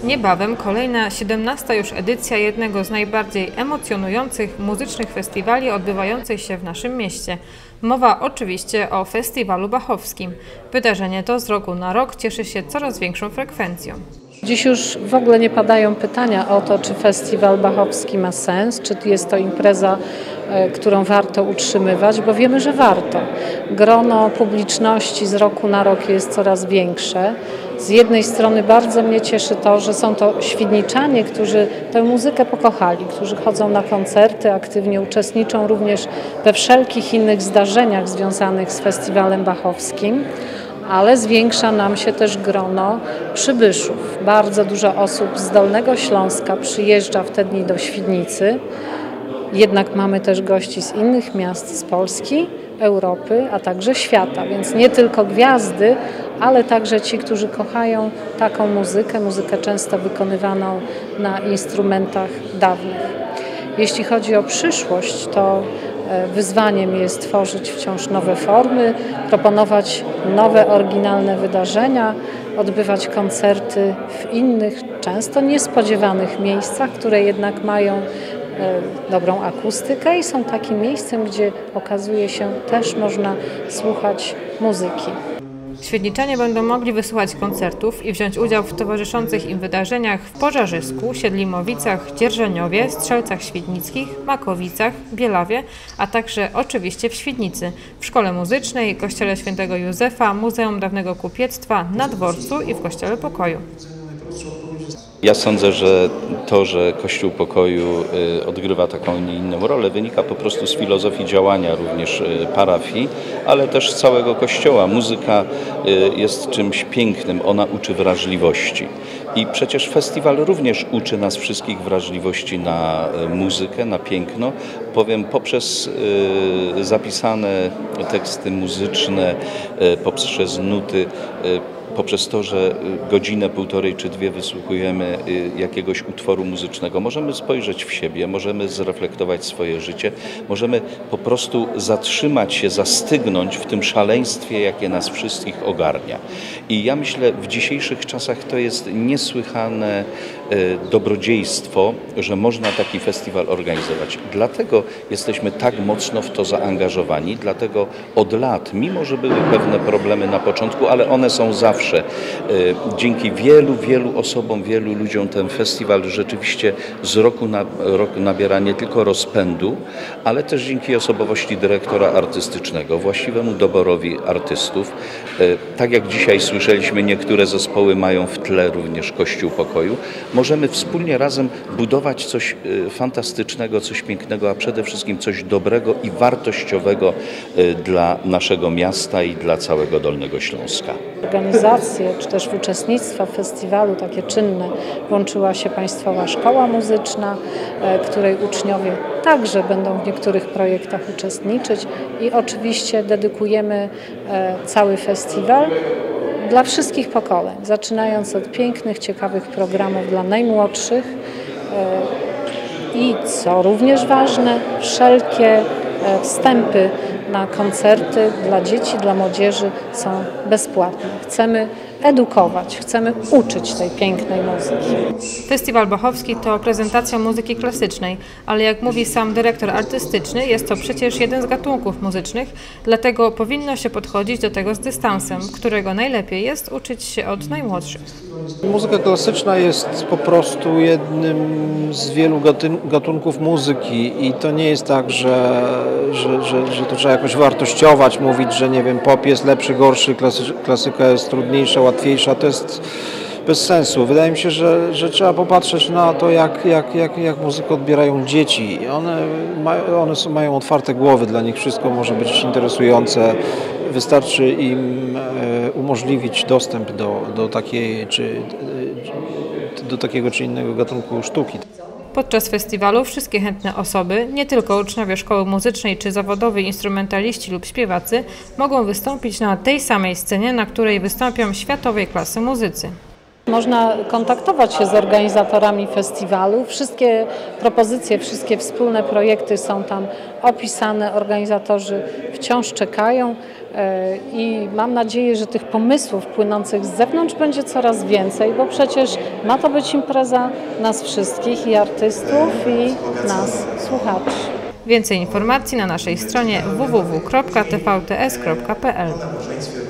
Niebawem kolejna 17. już edycja jednego z najbardziej emocjonujących muzycznych festiwali odbywających się w naszym mieście. Mowa oczywiście o Festiwalu Bachowskim. Wydarzenie to z roku na rok cieszy się coraz większą frekwencją. Dziś już w ogóle nie padają pytania o to, czy Festiwal Bachowski ma sens, czy jest to impreza, którą warto utrzymywać, bo wiemy, że warto. Grono publiczności z roku na rok jest coraz większe. Z jednej strony bardzo mnie cieszy to, że są to świdniczanie, którzy tę muzykę pokochali, którzy chodzą na koncerty, aktywnie uczestniczą również we wszelkich innych zdarzeniach związanych z Festiwalem Bachowskim. Ale zwiększa nam się też grono przybyszów. Bardzo dużo osób z Dolnego Śląska przyjeżdża w te dni do Świdnicy. Jednak mamy też gości z innych miast z Polski, Europy, a także świata. Więc nie tylko gwiazdy, ale także ci, którzy kochają taką muzykę często wykonywaną na instrumentach dawnych. Jeśli chodzi o przyszłość, to wyzwaniem jest tworzyć wciąż nowe formy, proponować nowe, oryginalne wydarzenia, odbywać koncerty w innych, często niespodziewanych miejscach, które jednak mają dobrą akustykę i są takim miejscem, gdzie okazuje się też można słuchać muzyki. Świdniczanie będą mogli wysłuchać koncertów i wziąć udział w towarzyszących im wydarzeniach w Pożarzysku, Siedlimowicach, Dzierżoniowie, Strzelcach Świdnickich, Makowicach, Bielawie, a także oczywiście w Świdnicy, w Szkole Muzycznej, Kościele Świętego Józefa, Muzeum Dawnego Kupiectwa, na Dworcu i w Kościele Pokoju. Ja sądzę, że to, że Kościół Pokoju odgrywa taką, nie inną rolę, wynika po prostu z filozofii działania również parafii, ale też całego Kościoła. Muzyka jest czymś pięknym, ona uczy wrażliwości. I przecież festiwal również uczy nas wszystkich wrażliwości na muzykę, na piękno, bowiem poprzez zapisane teksty muzyczne, poprzez nuty, poprzez to, że godzinę, półtorej czy dwie wysłuchujemy jakiegoś utworu muzycznego, możemy spojrzeć w siebie, możemy zreflektować swoje życie, możemy po prostu zatrzymać się, zastygnąć w tym szaleństwie, jakie nas wszystkich ogarnia. I ja myślę, w dzisiejszych czasach to jest niesłychane dobrodziejstwo, że można taki festiwal organizować. Dlatego jesteśmy tak mocno w to zaangażowani, dlatego od lat, mimo że były pewne problemy na początku, ale one są zawsze. Dzięki wielu osobom, wielu ludziom ten festiwal rzeczywiście z roku na rok nabiera nie tylko rozpędu, ale też dzięki osobowości dyrektora artystycznego, właściwemu doborowi artystów. Tak jak dzisiaj słyszeliśmy, niektóre zespoły mają w tle również Kościół Pokoju. Możemy wspólnie razem budować coś fantastycznego, coś pięknego, a przede wszystkim coś dobrego i wartościowego dla naszego miasta i dla całego Dolnego Śląska. Organizacje, czy też w uczestnictwa w festiwalu takie czynne włączyła się Państwowa Szkoła Muzyczna, której uczniowie także będą w niektórych projektach uczestniczyć i oczywiście dedykujemy cały festiwal dla wszystkich pokoleń, zaczynając od pięknych, ciekawych programów dla najmłodszych i co również ważne, wszelkie wstępy na koncerty dla dzieci, dla młodzieży są bezpłatne. Chcemy edukować, chcemy uczyć tej pięknej muzyki. Festiwal Bachowski to prezentacja muzyki klasycznej, ale jak mówi sam dyrektor artystyczny, jest to przecież jeden z gatunków muzycznych, dlatego powinno się podchodzić do tego z dystansem, którego najlepiej jest uczyć się od najmłodszych. Muzyka klasyczna jest po prostu jednym z wielu gatunków muzyki i to nie jest tak, że to trzeba jakoś wartościować, mówić, że nie wiem, pop jest lepszy, gorszy, klasyka jest trudniejsza, łatwiejsza, to jest bez sensu. Wydaje mi się, że trzeba popatrzeć na to, jak muzykę odbierają dzieci. One mają otwarte głowy, dla nich wszystko może być interesujące. Wystarczy im umożliwić dostęp do takiego czy innego gatunku sztuki. Podczas festiwalu wszystkie chętne osoby, nie tylko uczniowie szkoły muzycznej czy zawodowi instrumentaliści lub śpiewacy, mogą wystąpić na tej samej scenie, na której wystąpią światowej klasy muzycy. Można kontaktować się z organizatorami festiwalu. Wszystkie propozycje, wszystkie wspólne projekty są tam opisane. Organizatorzy wciąż czekają. I mam nadzieję, że tych pomysłów płynących z zewnątrz będzie coraz więcej, bo przecież ma to być impreza nas wszystkich, i artystów, i nas, słuchaczy. Więcej informacji na naszej stronie www.tvts.pl.